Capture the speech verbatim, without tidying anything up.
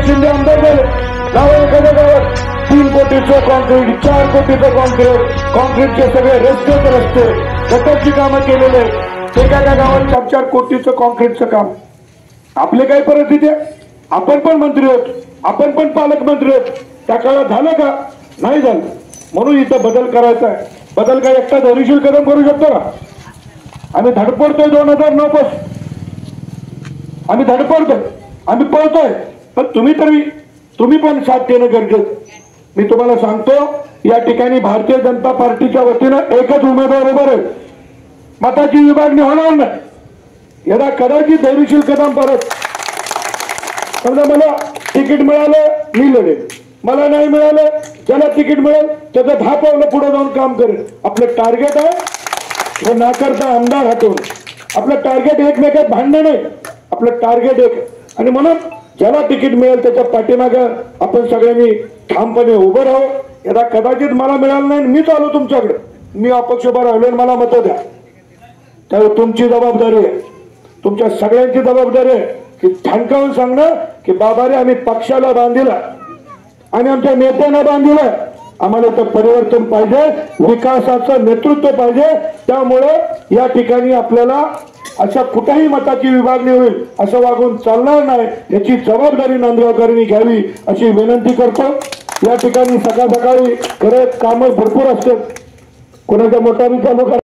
शिंदे आमदार झाले, गाव एखाद्या गावात तीन कोटीचं कॉन्क्रीट, चार कोटीचं कॉन्क्रीट, कॉन्क्रीटचे सगळे रस्ते रस्ते गटरची कामं केलेले, एखाद्या गावात चार चार कोटीचं कॉन्क्रीटचं काम. आपले काय परिस्थिती आहे? आपण पण मंत्री होत, आपण पण पालकमंत्री होत, त्या काळात झालं का? नाही झालं. म्हणून इथं बदल करायचा आहे. बदल काय एकटा धैर्यशील कदम करू शकतो का? आम्ही धडपडतोय दोन हजार नऊ पासून, आम्ही धडपडतोय, आम्ही पळतोय, पण तुम्ही तरी तुम्ही पण साथ देणं गरजेचं. मी तुम्हाला सांगतो, या ठिकाणी भारतीय जनता पार्टीच्या वतीनं एकच उमेदवार उभा आहे. मताची विभागणी होणार नाही. यदा कदाचित धैर्यशील कदम परत समजा मला तिकीट मिळालं मी लढेल, मला नाही मिळालं ज्याला तिकीट मिळेल त्याचं दहा पावलं पुढे जाऊन काम करेल. आपलं टार्गेट आहे हे नाकारता आमदार हटवून. आपलं टार्गेट एकमेकात भांडण नाही, आपलं टार्गेट एक. आणि म्हणून ज्याला तिकीट मिळेल त्याच्या पाठीमागं आपण सगळ्यांनी ठामपणे उभं राहू. यदा कदाचित मला मिळालं नाही मी चालू तुमच्याकडे, मी अपक्ष उभा राहिलो मला मतं द्या, त्यावेळी तुमची जबाबदारी आहे, तुमच्या सगळ्यांची जबाबदारी आहे की ठणकावून सांगणं की बाबा रे आम्ही पक्षाला बांधिला, आम्ही आमच्या नेत्यांना बांधिलं, आम्हाला तर परिवर्तन पाहिजे, विकासाचं नेतृत्व पाहिजे. त्यामुळे या ठिकाणी आपल्याला अशा कुठेही मताची विभागणी होईल असं वागून चालणार नाही, याची जबाबदारी नांदगावकरांनी घ्यावी अशी विनंती करतो. या ठिकाणी सकाळ सकाळी खरंच कामं भरपूर असतात, कोणाच्या मोटारी चालू